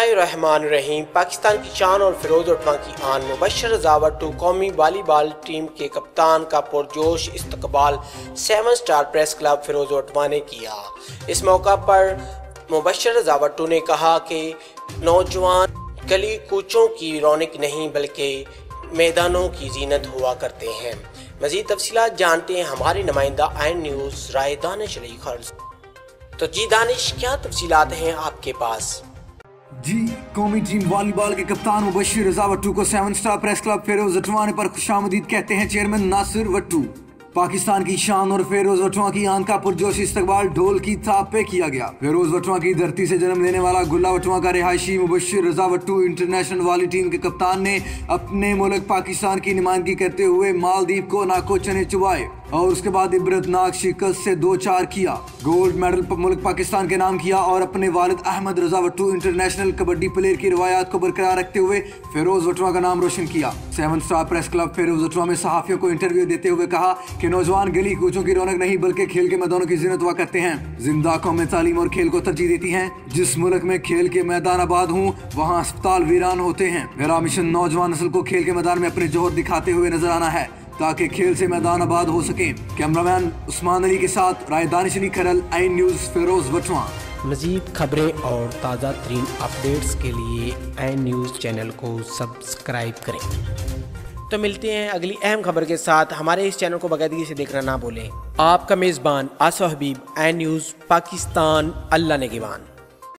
बिस्मिल्लाहिर्रहमानिर्रहीम। पाकिस्तान की शान और फिरोज वटवा की आन मुबश्शिर रज़ा वट्टू कौमी वॉलीबॉल टीम के कप्तान का पुरजोश इस्तकबाल 7 star press club Feroz Watwa ने किया। इस मौका पर मुबश्शिर रज़ा वट्टू ने कहा कि नौजवान गली कूचों की रौनक नहीं बल्कि मैदानों की जीनत हुआ करते हैं। मज़ीद तफसीलात जानते हैं हमारे नुमाइंदा आइन न्यूज़ राय दानिश अली खर्ज। तो जी दानिश, क्या तफसीलात हैं आपके पास? जी, कौमी टीम वॉलीबॉल के कप्तान मुबश्शिर रज़ा वट्टू को 7 star press club Feroz Watwa पर खुशामदीद कहते हैं चेयरमैन नासिर वट्टू। पाकिस्तान की शान और फिरोज वटवा की आन का पुरजोश इस्तकबाल ढोल की थाप पे किया गया। फिरोज वटवा की धरती से जन्म लेने वाला गुल्ला वटवा का रिहायशी मुबश्शिर रज़ा वट्टू इंटरनेशनल वाली टीम के कप्तान ने अपने मुल्क पाकिस्तान की नुमाइंदगी करते हुए मालदीव को नाको चने चुबाए और उसके बाद इबरतनाक शिकस्त से 2-4 किया। गोल्ड मेडल मुल्क पाकिस्तान के नाम किया और अपने वालिद अहमद रज़ा वट्टू इंटरनेशनल कबड्डी प्लेयर की रवायात को बरकरार रखते हुए फिरोज वटवा का नाम रोशन किया। 7 star press club Feroz Watwa में सहाफियों को इंटरव्यू देते हुए कहा कि नौजवान गली कूचों की रौनक नहीं बल्कि खेल के मैदानों की जीनत हुआ करते हैं। जिंदा कौमें तालीम और खेल को तरजीह देती हैं। जिस मुल्क में खेल के मैदान आबाद हूँ वहाँ अस्पताल वीरान होते हैं। मेरा मिशन नौजवान नस्ल को खेल के मैदान में अपने जोहर दिखाते हुए नजर आना है ताकि खेल से मैदान आबाद हो सके। कैमरामैन उस्मान अली के साथ राय दानिश अली खरल, आइन न्यूज़ फिरोज वटवा। मज़ीद खबरें और ताज़ा तरीन अपडेट्स के लिए आइन न्यूज़ चैनल को सब्सक्राइब करें। तो मिलते हैं अगली अहम खबर के साथ। हमारे इस चैनल को बाकायदगी से देखना ना भूलें। आपका मेज़बान आसिफ हबीब, आइन न्यूज़ पाकिस्तान। अल्लाह निगहबान।